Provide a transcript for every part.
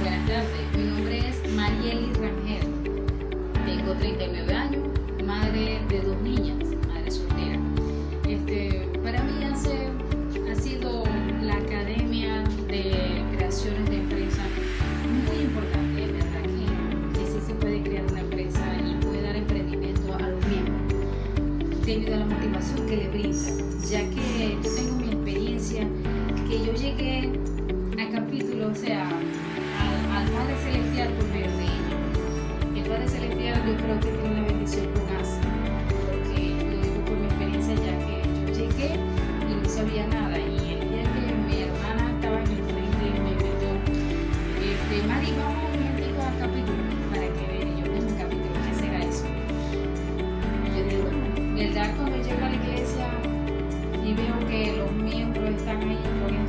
Buenas tardes, mi nombre es Marieli Rangel, tengo 39 años, madre de 2 niñas, madre soltera. Para mí ha sido la academia de creaciones de empresa muy importante, es verdad que sí se puede crear una empresa y puede dar emprendimiento a los miembros debido a la motivación que le brinda, ya que yo tengo mi experiencia que yo llegué a capítulo, al Padre Celestial por medio de ella. El Padre Celestial yo creo que tiene una bendición con Asa, porque lo digo por mi experiencia, ya que yo llegué y no sabía nada, y el día que mi hermana estaba en el frente me invitó, Mari, vamos un momentico al capítulo para que vean. Y yo, en un capítulo, ¿qué será eso? Y yo digo, bueno, verdad, cuando llego a la iglesia y veo que los miembros están ahí poniendo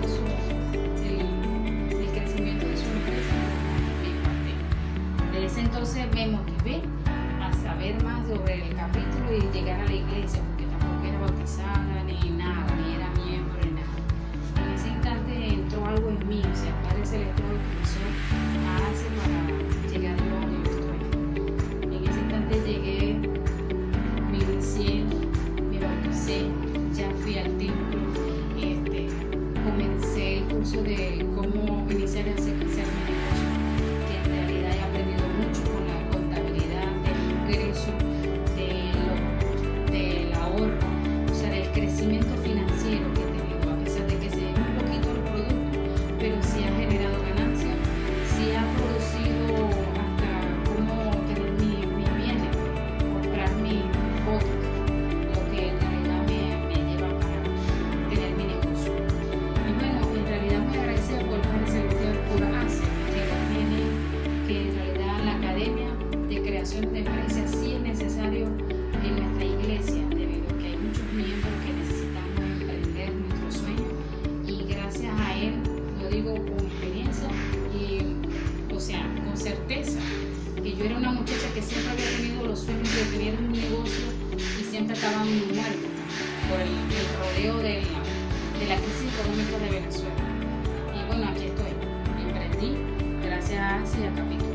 el crecimiento de su empresa, me impacté. Desde ese entonces me motivé a saber más sobre el capítulo y llegar a la iglesia, porque tampoco era bautizada ni nada, ni era miembro ni nada. En ese instante entró algo en mí, Padre Celestial comenzó a hacer para llegar yo a donde yo estoy. En ese instante llegué, me inicié, me bauticé, ya fui al templo, comencé el curso de cómo iniciar a hacer mi negocio, que en realidad he aprendido mucho con la contabilidad del ingreso, del ahorro, del crecimiento financiero que he tenido, a pesar de que se ve un poquito el producto, pero sí ha generado ganancias, sí ha producido hasta cómo tener mis bienes, comprar mi foto, lo que en realidad me lleva para tener mi negocio. Y bueno, en realidad muy agradecida por el Padre Celestial por hacer que lo tiene, que en realidad la academia de creación de empresas sí es necesario en nuestra iglesia, debido a que hay muchos miembros que necesitamos emprender nuestro sueño, y gracias a él, lo digo con experiencia y con certeza, que yo era una muchacha que siempre había tenido los sueños de tener un negocio y siempre estaba muerto por el rodeo de la crisis económica de Venezuela. Y bueno, aquí estoy, emprendí gracias a Capítulo.